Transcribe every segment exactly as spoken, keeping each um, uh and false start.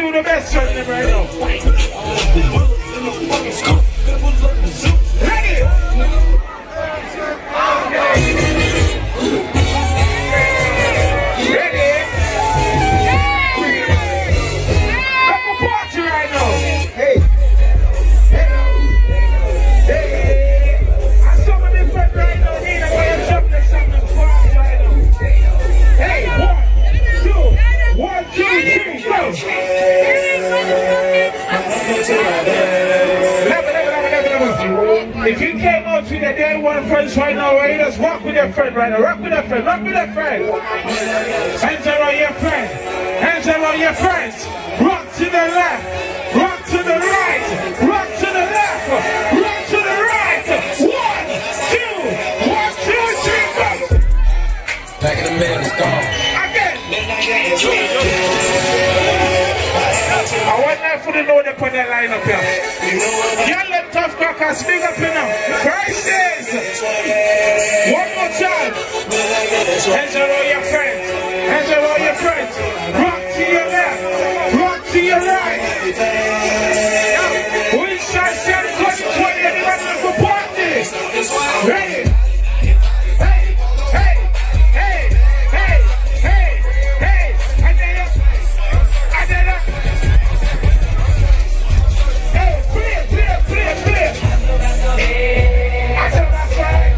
two of the best friends them right now. Ready? Ready? Make a party right now. Hey. Hey. Hey. I'm so many friends right now. Need to get something, something party right now. Hey, one, two, one, two, three, go. If you came out with your day one friends right now, right, just walk with your friend right now. Rock with your friend, rock with your friend. Hands around your friend. Hands around your friends. Rock to the left. Rock to the right. Rock to the left. Rock to the right. One, two, one, two, three, go. Back in the minute, it's gone. Again. I want that for the load up on that line up here. Y'all let tough crackers big up enough. Prices. One more time. Hands around your friends. Hands around your friends. Rock to your left. Rock to your right. We shall send twenty twenty everybody for party. Ready? Hey, hey, hey, hey, hey, hey. I did it. I did it. Hey, clear, clear, clear, clear. I said that's right.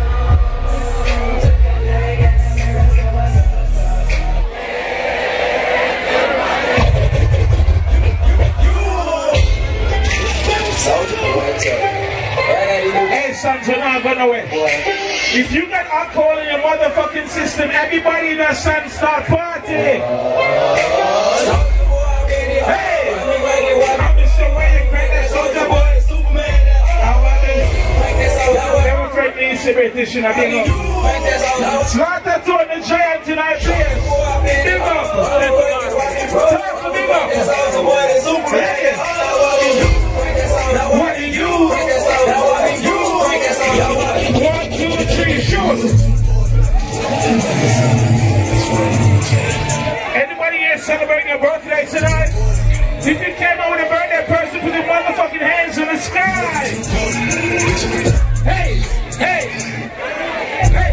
Hey, Sandz, we're not going away. If you got alcohol in your motherfucking system, everybody in that Sandz start partying. Hey, I'm Mister Wayne, great that soldier boy. How about this? Never afraid to use the petition, I think. Sandz Atl, the giant in our place. Big up. Time for big up. Hey. What do you? One, two, three, shoot! Anybody here celebrating your birthday tonight? If you came out with a birthday person, put your motherfucking hands in the sky! Hey! Hey! Hey!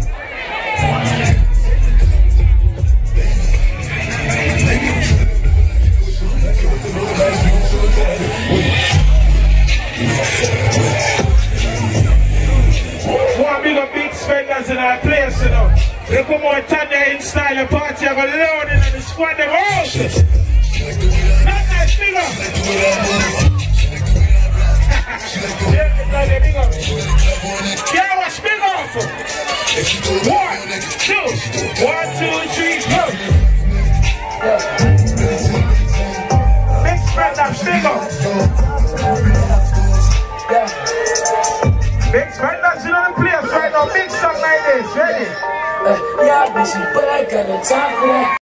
One big up big spenders in our place, you know. They come out Tanya in style of party, I got loaded and the squad them out. Not nice, big up. Yeah, big up. Yeah, watch big up. One, two, one, two, three, go. Big spenders, big up. Big spenders in the place right now, big song like this, ready? Uh, yeah, busy, but I got no time for that.